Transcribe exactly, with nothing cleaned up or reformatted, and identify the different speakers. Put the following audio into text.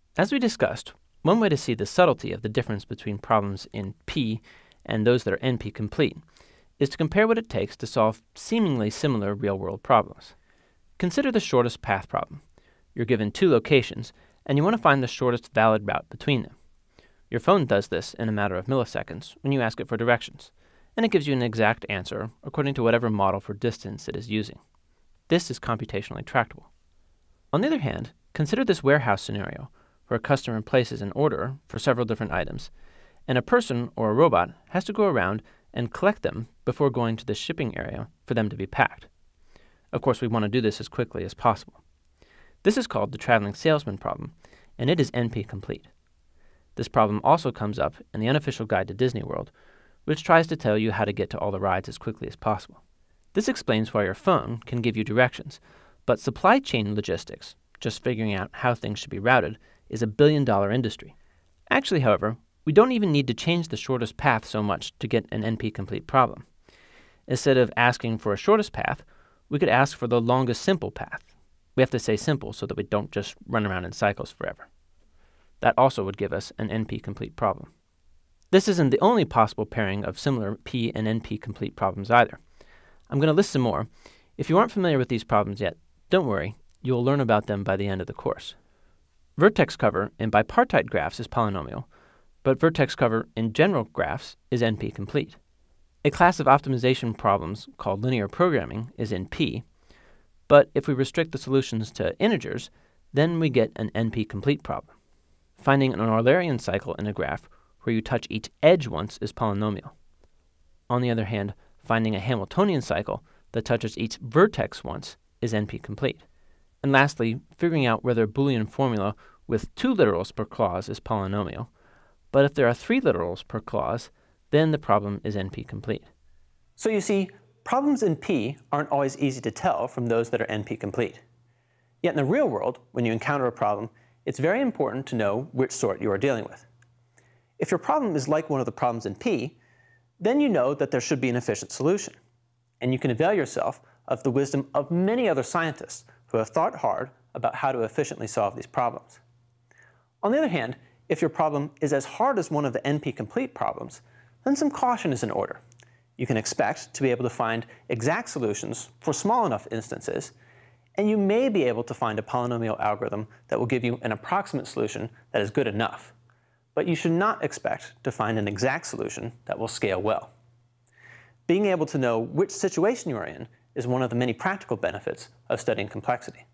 Speaker 1: As we discussed, one way to see the subtlety of the difference between problems in P and those that are N P complete is to compare what it takes to solve seemingly similar real-world problems. Consider the shortest path problem. You're given two locations, and you want to find the shortest valid route between them. Your phone does this in a matter of milliseconds when you ask it for directions, and it gives you an exact answer according to whatever model for distance it is using. This is computationally tractable. On the other hand, consider this warehouse scenario where a customer places an order for several different items, and a person or a robot has to go around and collect them before going to the shipping area for them to be packed. Of course, we want to do this as quickly as possible. This is called the traveling salesman problem, and it is N P complete. This problem also comes up in the unofficial guide to Disney World, which tries to tell you how to get to all the rides as quickly as possible. This explains why your phone can give you directions, but supply chain logistics, just figuring out how things should be routed, is a billion-dollar industry. Actually, however, we don't even need to change the shortest path so much to get an N P complete problem. Instead of asking for a shortest path, we could ask for the longest simple path. We have to say simple so that we don't just run around in cycles forever. That also would give us an N P complete problem. This isn't the only possible pairing of similar P and N P complete problems either. I'm going to list some more. If you aren't familiar with these problems yet, don't worry, you will learn about them by the end of the course. Vertex cover in bipartite graphs is polynomial, but vertex cover in general graphs is N P complete. A class of optimization problems called linear programming is in P, but if we restrict the solutions to integers, then we get an N P complete problem. Finding an Eulerian cycle in a graph where you touch each edge once is polynomial. On the other hand, finding a Hamiltonian cycle that touches each vertex once is N P complete. And lastly, figuring out whether a Boolean formula with two literals per clause is polynomial, but if there are three literals per clause, then the problem is N P complete. So you see, problems in P aren't always easy to tell from those that are N P complete. Yet in the real world, when you encounter a problem, it's very important to know which sort you are dealing with. If your problem is like one of the problems in P, then you know that there should be an efficient solution, and you can avail yourself of the wisdom of many other scientists who have thought hard about how to efficiently solve these problems. On the other hand, if your problem is as hard as one of the N P complete problems, then some caution is in order. You can expect to be able to find exact solutions for small enough instances, and you may be able to find a polynomial algorithm that will give you an approximate solution that is good enough. But you should not expect to find an exact solution that will scale well. Being able to know which situation you are in is one of the many practical benefits of studying complexity.